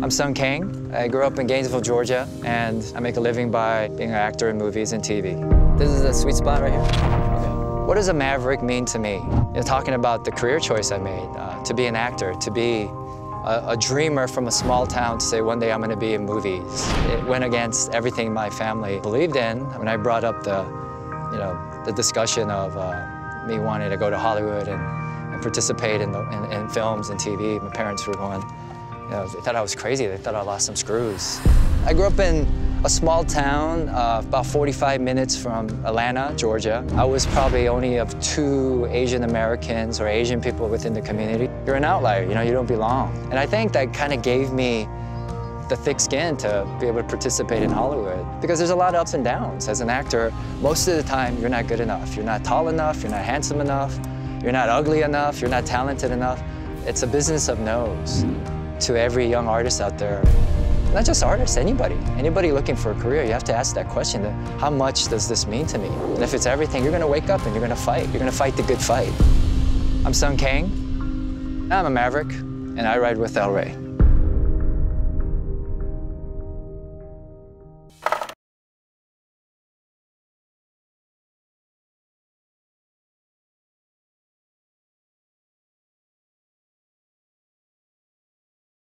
I'm Sung Kang. I grew up in Gainesville, Georgia, and I make a living by being an actor in movies and TV. This is a sweet spot right here. Okay. What does a Maverick mean to me? Talking about the career choice I made, to be an actor, to be a dreamer from a small town, to say one day I'm going to be in movies. It went against everything my family believed in. When I brought up the discussion of me wanting to go to Hollywood and participate in films and TV, my parents were going, they thought I was crazy. They thought I lost some screws. I grew up in a small town about 45 minutes from Atlanta, Georgia. I was probably only of 2 Asian Americans or Asian people within the community. You're an outlier, you don't belong. And I think that kind of gave me the thick skin to be able to participate in Hollywood. Because there's a lot of ups and downs. As an actor, most of the time, you're not good enough. You're not tall enough, you're not handsome enough, you're not ugly enough, you're not talented enough. It's a business of no's. To every young artist out there, not just artists, anybody looking for a career, you have to ask that question, how much does this mean to me? And if it's everything, you're gonna wake up and you're gonna fight. You're gonna fight the good fight. I'm Sung Kang. I'm a Maverick, and I ride with Rey.